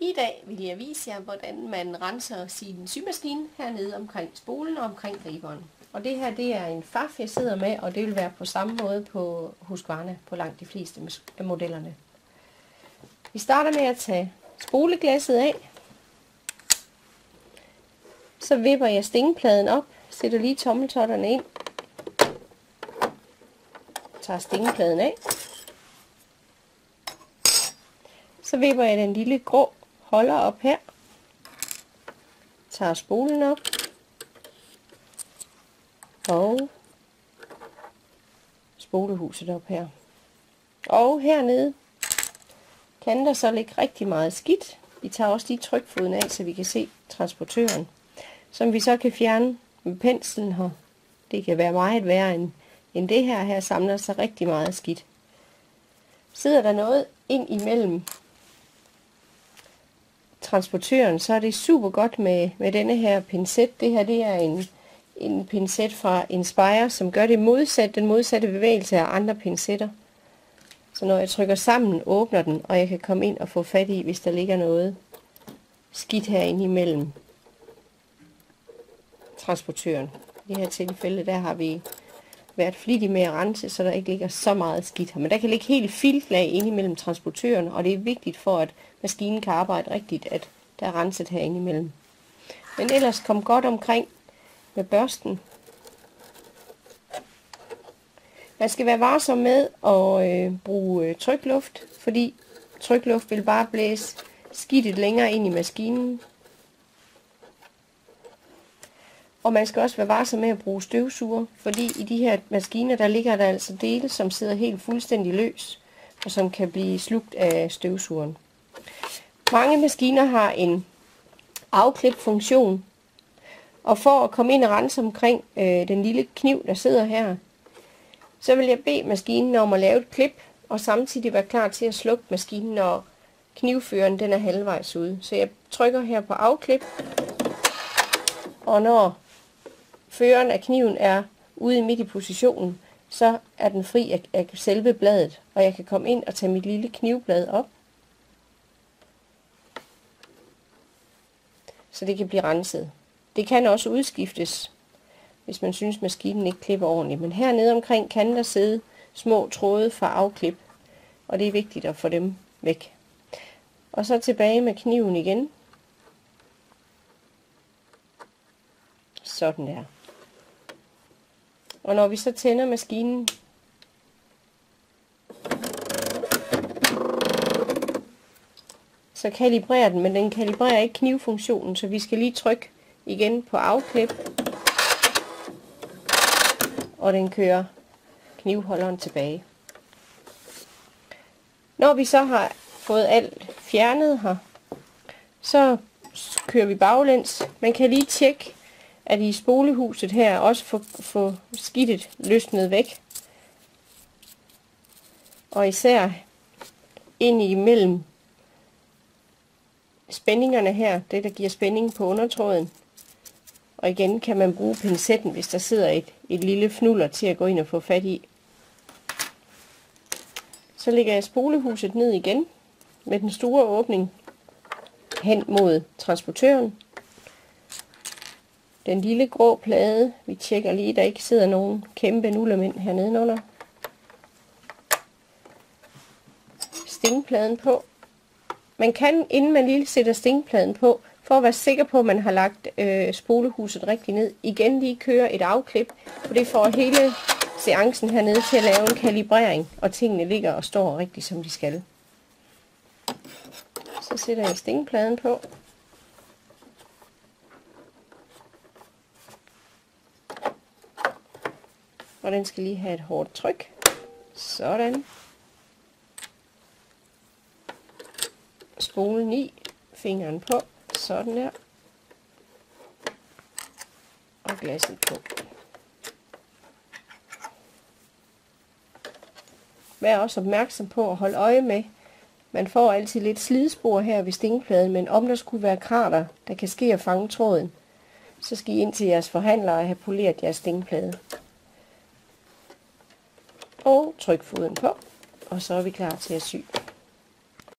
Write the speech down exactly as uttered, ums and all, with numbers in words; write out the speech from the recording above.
I dag vil jeg vise jer, hvordan man renser sin symaskine hernede omkring spolen og omkring griberen. Og det her, det er en F A F, jeg sidder med, og det vil være på samme måde på Husqvarna på langt de fleste af modellerne. Vi starter med at tage spoleglasset af. Så vipper jeg stingepladen op, sætter lige tommeltotterne ind, tager stingepladen af. Så vipper jeg den lille grå holder op her, tager spolen op, og spolehuset op her. Og hernede kan der så ligge rigtig meget skidt. Vi tager også lige trykfoden af, så vi kan se transportøren, som vi så kan fjerne med penslen her. Det kan være meget værre end, end det her. Her samler sig rigtig meget skidt. Sidder der noget ind imellem transportøren, så er det super godt med, med denne her pincet. Det her, det er en, en pincet fra Inspire, som gør det modsat, den modsatte bevægelse af andre pincetter. Så når jeg trykker sammen, åbner den, og jeg kan komme ind og få fat i, hvis der ligger noget skidt herinde imellem transportøren. I det her tilfælde, der har vi været flittige med at rense, så der ikke ligger så meget skidt her. Men der kan ligge helt filtlag inde imellem transportøren, og det er vigtigt for, at maskinen kan arbejde rigtigt, at der er renset herinde imellem. Men ellers kom godt omkring med børsten. Man skal være varsom med at øh, bruge øh, trykluft, fordi trykluft vil bare blæse skidtet længere ind i maskinen. Og man skal også være varsom med at bruge støvsuger, fordi i de her maskiner, der ligger der altså dele, som sidder helt fuldstændig løs, og som kan blive slugt af støvsugeren. Mange maskiner har en afklipfunktion, og for at komme ind og rense omkring øh, den lille kniv, der sidder her, så vil jeg bede maskinen om at lave et klip, og samtidig være klar til at slukke maskinen, når knivføreren den er halvvejs ude. Så jeg trykker her på afklip, og når føreren af kniven er ude i midt i positionen, så er den fri af, af selve bladet, og jeg kan komme ind og tage mit lille knivblad op, så det kan blive renset. Det kan også udskiftes, hvis man synes maskinen ikke klipper ordentligt, men hernede omkring kan der sidde små tråde fra afklip, og det er vigtigt at få dem væk. Og så tilbage med kniven igen. Sådan der. Og når vi så tænder maskinen, så kalibrerer den, men den kalibrerer ikke knivfunktionen, så vi skal lige trykke igen på afklip, og den kører knivholderen tilbage. Når vi så har fået alt fjernet her, så kører vi baglæns. Man kan lige tjekke, at i spolehuset her også få, få skidtet løsnet væk. Og især ind imellem spændingerne her, det der giver spænding på undertråden. Og igen kan man bruge pincetten, hvis der sidder et, et lille fnulder til at gå ind og få fat i. Så lægger jeg spolehuset ned igen med den store åbning hen mod transportøren. Den lille grå plade, vi tjekker lige, der ikke sidder nogen kæmpe nullermænd hernede under. Stingpladen på. Man kan, inden man lige sætter stingpladen på, for at være sikker på, at man har lagt øh, spolehuset rigtig ned, igen lige køre et afklip, for det får hele seancen hernede til at lave en kalibrering, og tingene ligger og står rigtigt, som de skal. Så sætter jeg stingpladen på. Og den skal lige have et hårdt tryk. Sådan. Spolen i, fingeren på, sådan der. Og glasset på. Vær også opmærksom på at holde øje med. Man får altid lidt slidspor her ved stingpladen, men om der skulle være krater, der kan ske at fange tråden, så skal I ind til jeres forhandlere have poleret jeres stingplade. Og tryk foden på, og så er vi klar til at sy.